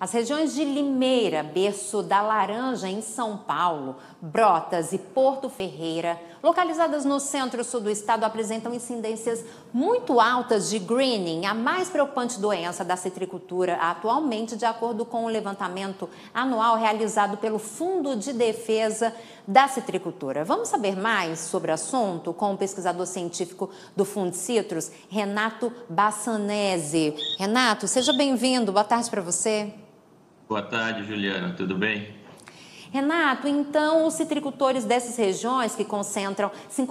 As regiões de Limeira, berço da laranja em São Paulo, Brotas e Porto Ferreira, localizadas no centro-sul do estado, apresentam incidências muito altas de greening, a mais preocupante doença da citricultura atualmente, de acordo com o levantamento anual realizado pelo Fundo de Defesa da Citricultura. Vamos saber mais sobre o assunto com o pesquisador científico do Fundecitrus, Renato Bassanese. Renato, seja bem-vindo. Boa tarde para você. Boa tarde, Juliana. Tudo bem? Renato, então os citricultores dessas regiões, que concentram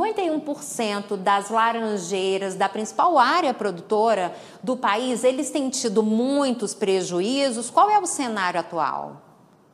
51% das laranjeiras da principal área produtora do país, eles têm tido muitos prejuízos. Qual é o cenário atual?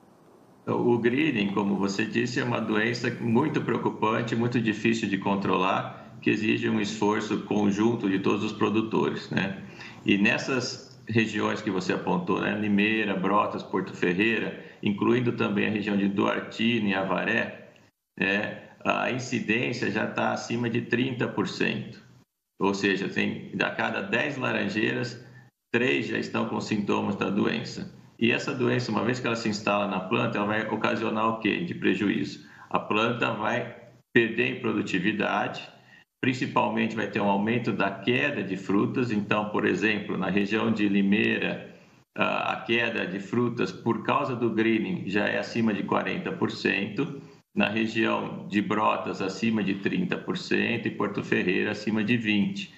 O greening, como você disse, é uma doença muito preocupante, muito difícil de controlar, que exige um esforço conjunto de todos os produtores, né? E nessas regiões que você apontou, né? Limeira, Brotas, Porto Ferreira, incluindo também a região de Duartino e Avaré, né? A incidência já está acima de 30%. Ou seja, a cada 10 laranjeiras, 3 já estão com sintomas da doença. E essa doença, uma vez que ela se instala na planta, ela vai ocasionar o quê? De prejuízo. A planta vai perder em produtividade, principalmente vai ter um aumento da queda de frutas. Então, por exemplo, na região de Limeira, a queda de frutas por causa do greening já é acima de 40%, na região de Brotas acima de 30% e Porto Ferreira acima de 20%.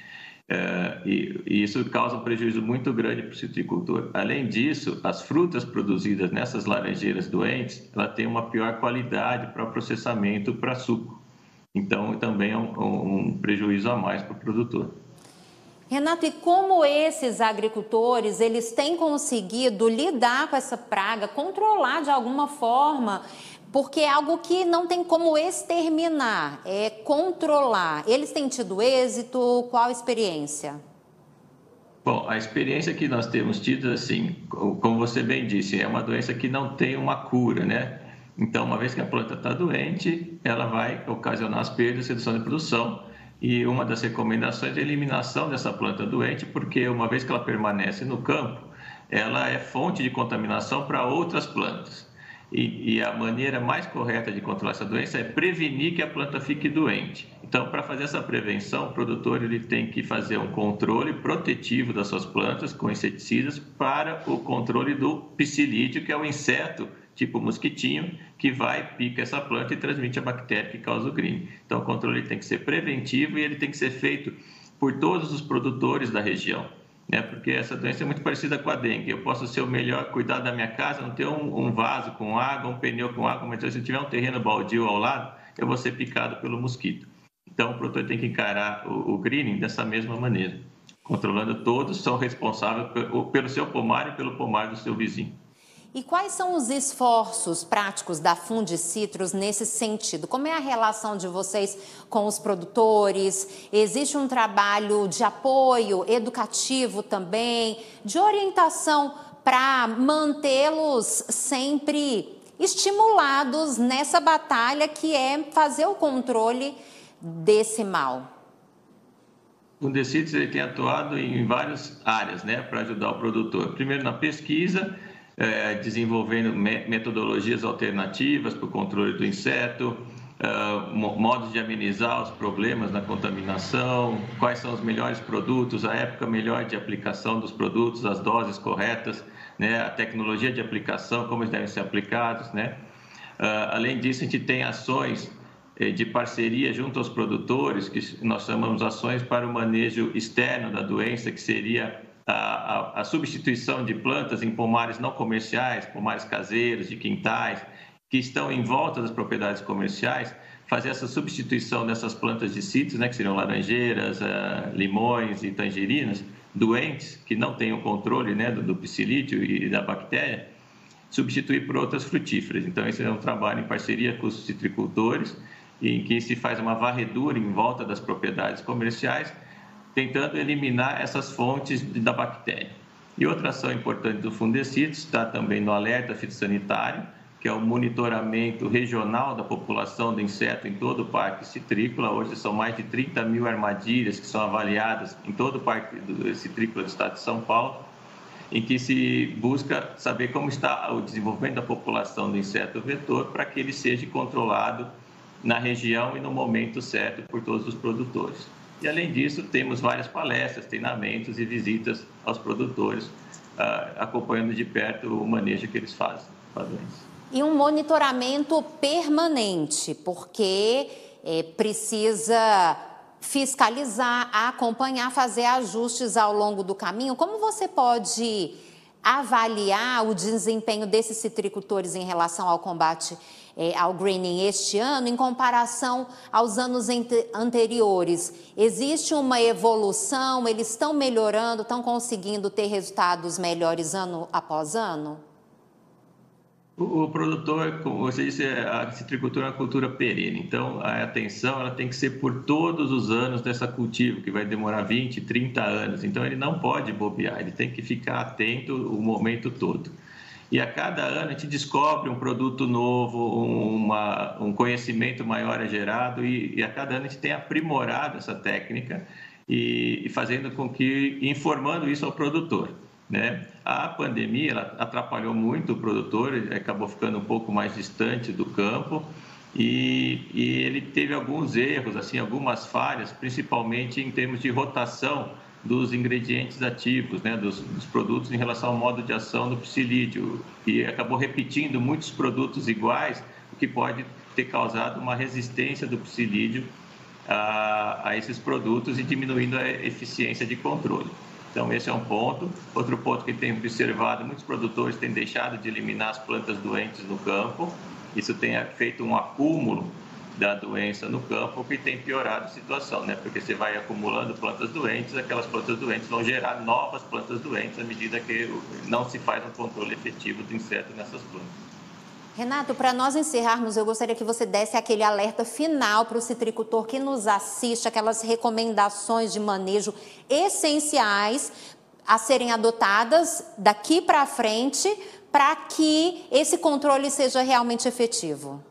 E isso causa um prejuízo muito grande para o citricultor. Além disso, as frutas produzidas nessas laranjeiras doentes, ela tem uma pior qualidade para processamento para suco. Então, também é um prejuízo a mais para o produtor. Renato, e como esses agricultores, eles têm conseguido lidar com essa praga, controlar de alguma forma? Porque é algo que não tem como exterminar, é controlar. Eles têm tido êxito? Qual a experiência? Bom, a experiência que nós temos tido, assim, como você bem disse, é uma doença que não tem uma cura, né? Então, uma vez que a planta está doente, ela vai ocasionar as perdas e redução de produção. E uma das recomendações é a eliminação dessa planta doente, porque uma vez que ela permanece no campo, ela é fonte de contaminação para outras plantas. E a maneira mais correta de controlar essa doença é prevenir que a planta fique doente. Então, para fazer essa prevenção, o produtor ele tem que fazer um controle protetivo das suas plantas com inseticidas para o controle do psilídeo, que é o inseto tipo mosquitinho, que vai, pica essa planta e transmite a bactéria que causa o greening. Então, o controle tem que ser preventivo e ele tem que ser feito por todos os produtores da região, né? Porque essa doença é muito parecida com a dengue. Eu posso ser o melhor, cuidar da minha casa, não ter um vaso com água, um pneu com água, mas se eu tiver um terreno baldio ao lado, eu vou ser picado pelo mosquito. Então, o produtor tem que encarar o greening dessa mesma maneira, controlando todos, são responsáveis pelo seu pomar e pelo pomar do seu vizinho. E quais são os esforços práticos da Fundecitrus nesse sentido? Como é a relação de vocês com os produtores? Existe um trabalho de apoio educativo também, de orientação para mantê-los sempre estimulados nessa batalha que é fazer o controle desse mal? O Fundecitrus ele tem atuado em várias áreas, né, para ajudar o produtor. Primeiro na pesquisa, desenvolvendo metodologias alternativas para o controle do inseto, modos de amenizar os problemas na contaminação, quais são os melhores produtos, a época melhor de aplicação dos produtos, as doses corretas, né, a tecnologia de aplicação, como eles devem ser aplicados, né? Além disso, a gente tem ações de parceria junto aos produtores, que nós chamamos ações para o manejo externo da doença, que seria a substituição de plantas em pomares não comerciais, pomares caseiros, de quintais, que estão em volta das propriedades comerciais, fazer essa substituição dessas plantas de citros, né, que seriam laranjeiras, limões e tangerinas, doentes, que não têm o controle, né, do psilídeo e da bactéria, substituir por outras frutíferas. Então, esse é um trabalho em parceria com os citricultores, em que se faz uma varredura em volta das propriedades comerciais, tentando eliminar essas fontes da bactéria. E outra ação importante do Fundecitrus está também no alerta fitossanitário, que é o monitoramento regional da população do inseto em todo o parque citrícola. Hoje são mais de 30 mil armadilhas que são avaliadas em todo o parque citrícola do estado de São Paulo. em que se busca saber como está o desenvolvimento da população do inseto vetor para que ele seja controlado na região e no momento certo por todos os produtores. E, além disso, temos várias palestras, treinamentos e visitas aos produtores, acompanhando de perto o manejo que eles fazem com a doença. E um monitoramento permanente, porque precisa fiscalizar, acompanhar, fazer ajustes ao longo do caminho. Como você pode avaliar o desempenho desses citricultores em relação ao combate ao greening este ano, em comparação aos anos anteriores? Existe uma evolução? Eles estão melhorando, estão conseguindo ter resultados melhores ano após ano? O produtor, como você disse, a citricultura é uma cultura perene, então a atenção ela tem que ser por todos os anos dessa cultivo, que vai demorar 20, 30 anos, então ele não pode bobear, ele tem que ficar atento o momento todo. E a cada ano a gente descobre um produto novo, um conhecimento maior é gerado e a cada ano a gente tem aprimorado essa técnica e fazendo com que, informando isso ao produtor. Né? A pandemia ela atrapalhou muito o produtor, ele acabou ficando um pouco mais distante do campo e ele teve alguns erros, assim, algumas falhas, principalmente em termos de rotação dos ingredientes ativos, né, dos produtos em relação ao modo de ação do psilídeo, e acabou repetindo muitos produtos iguais, o que pode ter causado uma resistência do psilídeo a esses produtos e diminuindo a eficiência de controle. Então, esse é um ponto. Outro ponto que tem observado, muitos produtores têm deixado de eliminar as plantas doentes no campo. Isso tem feito um acúmulo da doença no campo, o que tem piorado a situação, né? Porque você vai acumulando plantas doentes, aquelas plantas doentes vão gerar novas plantas doentes à medida que não se faz um controle efetivo do inseto nessas plantas. Renato, para nós encerrarmos, eu gostaria que você desse aquele alerta final para o citricultor que nos assiste, aquelas recomendações de manejo essenciais a serem adotadas daqui para frente para que esse controle seja realmente efetivo.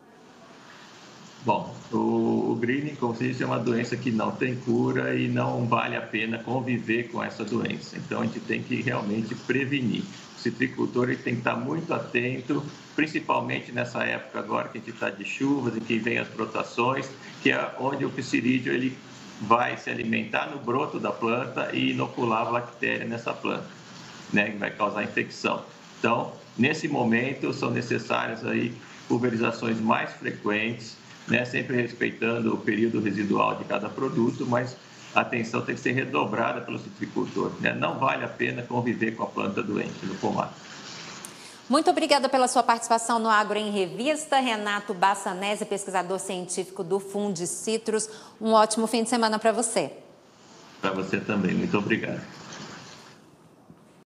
Bom, o greening, como se diz, é uma doença que não tem cura e não vale a pena conviver com essa doença. Então, a gente tem que realmente prevenir. O citricultor ele tem que estar muito atento, principalmente nessa época agora que a gente está de chuvas e que vem as brotações, que é onde o psilídeo ele vai se alimentar no broto da planta e inocular a bactéria nessa planta, né, que vai causar infecção. Então, nesse momento, são necessárias aí pulverizações mais frequentes, né, sempre respeitando o período residual de cada produto, mas a atenção tem que ser redobrada pelo citricultor, né? Não vale a pena conviver com a planta doente no pomar. Muito obrigada pela sua participação no Agro em Revista, Renato Bassanese, pesquisador científico do Fundicitrus. Um ótimo fim de semana para você. Para você também, muito obrigado.